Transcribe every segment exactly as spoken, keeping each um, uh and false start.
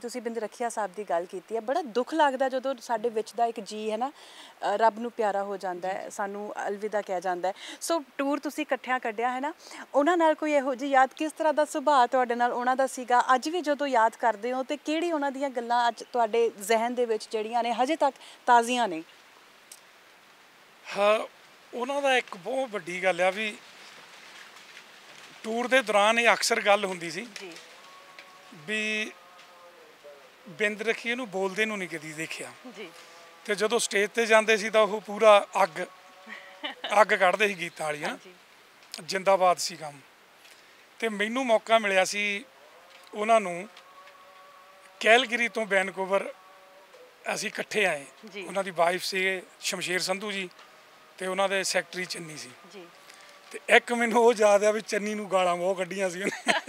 ਤੁਸੀਂ ਬਿੰਦ ਰੱਖਿਆ ਸਾਹਿਬ ਦੀ ਗੱਲ ਕੀਤੀ ਹੈ, ਬੜਾ ਦੁੱਖ ਲੱਗਦਾ ਜਦੋਂ ਸਾਡੇ ਵਿੱਚ ਦਾ ਇੱਕ ਜੀ ਹੈ ਨਾ ਰੱਬ ਨੂੰ ਪਿਆਰਾ ਹੋ ਜਾਂਦਾ ਹੈ, ਸਾਨੂੰ ਅਲਵਿਦਾ ਕਹਿ ਜਾਂਦਾ ਹੈ। ਸੋ ਟੂਰ ਤੁਸੀਂ ਇਕੱਠਿਆਂ ਕੱਢਿਆ ਹੈ ਨਾ, ਉਹਨਾਂ ਨਾਲ ਕੋਈ ਇਹੋ ਜਿਹੀ ਯਾਦ, ਕਿਸ ਤਰ੍ਹਾਂ ਦਾ ਸੁਭਾਅ ਤੁਹਾਡੇ ਨਾਲ ਉਹਨਾਂ ਦਾ ਸੀਗਾ, ਅੱਜ ਵੀ ਜਦੋਂ ਯਾਦ ਕਰਦੇ ਹੋ ਤੇ ਕਿਹੜੀ ਉਹਨਾਂ ਦੀਆਂ ਗੱਲਾਂ ਅੱਜ ਤੁਹਾਡੇ ਜ਼ਿਹਨ ਦੇ ਵਿੱਚ ਜਿਹੜੀਆਂ ਨੇ ਹਜੇ ਤੱਕ ਤਾਜ਼ੀਆਂ ਨੇ? ਹਾਂ, ਉਹਨਾਂ ਦਾ ਇੱਕ ਬਹੁਤ ਵੱਡੀ ਗੱਲ ਆ ਵੀ ਟੂਰ ਦੇ ਦੌਰਾਨ ਇਹ ਅਕਸਰ ਗੱਲ ਹੁੰਦੀ ਸੀ ਵੀ ਬਿੰਦ ਰਖੀਏ ਨੂੰ ਬੋਲਦੇ ਨੂੰ ਨਹੀਂ ਕਦੀ ਦੇਖਿਆ ਜੀ, ਤੇ ਜਦੋਂ ਸਟੇਜ ਤੇ ਜਾਂਦੇ ਸੀ ਤਾਂ ਉਹ ਪੂਰਾ ਅੱਗ ਅੱਗ ਕੱਢਦੇ ਸੀ ਗੀਤਾਂ ਵਾਲੀਆਂ, ਜਿੰਦਾਬਾਦ ਸੀ ਕੰਮ। ਤੇ ਮੈਨੂੰ ਮੌਕਾ ਮਿਲਿਆ ਸੀ ਉਹਨਾਂ ਨੂੰ ਕੈਲਗਰੀ ਤੋਂ ਵੈਨਕੂਵਰ ਅਸੀਂ ਇਕੱਠੇ ਆਏ। ਉਹਨਾਂ ਦੀ ਵਾਈਫ ਸੀਗੇ ਸ਼ਮਸ਼ੇਰ ਸੰਧੂ ਜੀ ਤੇ ਉਹਨਾਂ ਦੇ ਸੈਕਟਰੀ ਚੰਨੀ ਸੀ ਜੀ। ਤੇ ਇੱਕ ਮੈਨੂੰ ਉਹ ਯਾਦ ਆ ਵੀ ਚੰਨੀ ਨੂੰ ਗਾਲਾਂ ਬਹੁਤ ਕੱਢੀਆਂ ਸੀ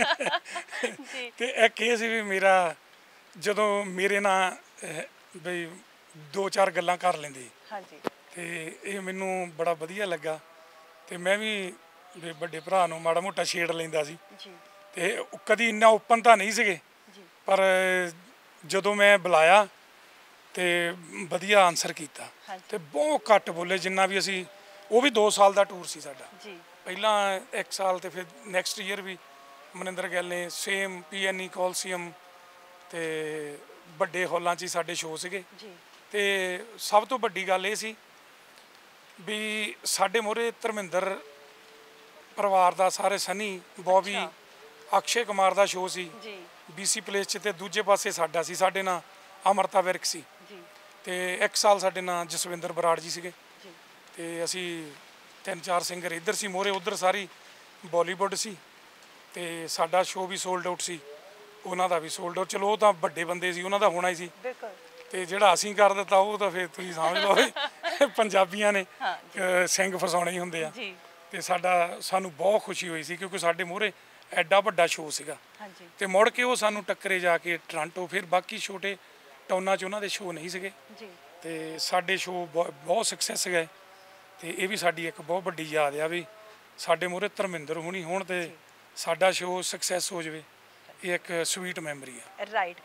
ਉਹਨੇ ਤੇ ਇੱਕ ਇਹ ਸੀ ਵੀ ਮੇਰਾ ਜਦੋਂ ਮੇਰੇ ਨਾਲ ਬਈ ਦੋ ਚਾਰ ਗੱਲਾਂ ਕਰ ਲੈਂਦੇ ਤੇ ਇਹ ਮੈਨੂੰ ਬੜਾ ਵਧੀਆ ਲੱਗਾ ਤੇ ਮੈਂ ਵੀ ਵੱਡੇ ਭਰਾ ਨੂੰ ਮਾੜਾ ਮੋਟਾ ਛੇੜ ਲੈਂਦਾ ਸੀ ਤੇ ਕਦੀ ਇੰਨਾ ਓਪਨ ਤਾਂ ਨਹੀਂ ਸੀਗੇ, ਪਰ ਜਦੋਂ ਮੈਂ ਬੁਲਾਇਆ ਤੇ ਵਧੀਆ ਆਨਸਰ ਕੀਤਾ ਤੇ ਬਹੁਤ ਘੱਟ ਬੋਲੇ ਜਿੰਨਾ ਵੀ ਅਸੀਂ। ਉਹ ਵੀ ਦੋ ਸਾਲ ਦਾ ਟੂਰ ਸੀ ਸਾਡਾ, ਪਹਿਲਾਂ ਇੱਕ ਸਾਲ ਤੇ ਫਿਰ ਨੈਕਸਟ ਈਅਰ ਵੀ ਮਨਿੰਦਰ ਗਿੱਲ ਨੇ ਸੇਮ ਪੀ ਐਨ ਈ ਕੋਲਸੀਅਮ ਤੇ ਵੱਡੇ ਹਾਲਾਂ 'ਚ ਹੀ ਸਾਡੇ ਸ਼ੋਅ ਸੀਗੇ। ਤੇ ਸਭ ਤੋਂ ਵੱਡੀ ਗੱਲ ਇਹ ਸੀ ਵੀ ਸਾਡੇ ਮੂਹਰੇ ਧਰਮਿੰਦਰ ਪਰਿਵਾਰ ਦਾ ਸਾਰੇ ਸਨੀ ਬੋਬੀ ਅਕਸ਼ੇ ਕੁਮਾਰ ਦਾ ਸ਼ੋਅ ਸੀ ਬੀ ਸੀ ਪਲੇਸ 'ਚ, ਤੇ ਦੂਜੇ ਪਾਸੇ ਸਾਡਾ ਸੀ, ਸਾਡੇ ਨਾਲ ਅਮਰਤਾ ਵਿਰਕ ਸੀ ਤੇ ਇੱਕ ਸਾਲ ਸਾਡੇ ਨਾਲ ਜਸਵਿੰਦਰ ਬਰਾੜ ਜੀ ਸੀਗੇ ਤੇ ਅਸੀਂ ਤਿੰਨ ਚਾਰ ਸਿੰਗਰ ਇੱਧਰ ਸੀ ਮੋਹਰੇ, ਉੱਧਰ ਸਾਰੀ ਬਾਲੀਵੁੱਡ ਸੀ ਤੇ ਸਾਡਾ ਸ਼ੋਅ ਵੀ ਸੋਲਡ ਆਊਟ ਸੀ, ਉਹਨਾਂ ਦਾ ਵੀ ਸੋਲਡ ਆਊਟ। ਚਲੋ ਉਹ ਤਾਂ ਵੱਡੇ ਬੰਦੇ ਸੀ, ਉਹਨਾਂ ਦਾ ਹੋਣਾ ਹੀ ਸੀ, ਤੇ ਜਿਹੜਾ ਅਸੀਂ ਕਰ ਦਿੱਤਾ ਉਹ ਤਾਂ ਫਿਰ ਤੁਸੀਂ ਸਮਝ ਲਓ ਪੰਜਾਬੀਆਂ ਨੇ ਸਿੰਘ ਫਸਾਉਣੇ ਹੀ ਹੁੰਦੇ ਆ। ਤੇ ਸਾਡਾ ਸਾਨੂੰ ਬਹੁਤ ਖੁਸ਼ੀ ਹੋਈ ਸੀ ਕਿਉਂਕਿ ਸਾਡੇ ਮੂਹਰੇ ਐਡਾ ਵੱਡਾ ਸ਼ੋਅ ਸੀਗਾ ਤੇ ਮੁੜ ਕੇ ਉਹ ਸਾਨੂੰ ਟੱਕਰੇ ਜਾ ਕੇ ਟੋਰਾਂਟੋ। ਫਿਰ ਬਾਕੀ ਛੋਟੇ ਟਾਊਨਾਂ 'ਚ ਉਹਨਾਂ ਦੇ ਸ਼ੋਅ ਨਹੀਂ ਸੀਗੇ ਤੇ ਸਾਡੇ ਸ਼ੋਅ ਬਹੁਤ ਸਕਸੈਸ ਗਏ ਤੇ ਇਹ ਵੀ ਸਾਡੀ ਇੱਕ ਬਹੁਤ ਵੱਡੀ ਯਾਦ ਆ ਵੀ ਸਾਡੇ ਮੂਹਰੇ ਧਰਮਿੰਦਰ ਹੋਣੀ ਹੋਣ ਤੇ ਸਾਡਾ ਸ਼ੋਅ ਸਕਸੈਸ ਹੋ ਜਾਵੇ, ਇਹ ਇੱਕ ਸਵੀਟ ਮੈਮਰੀ ਆ। ਰਾਈਟ।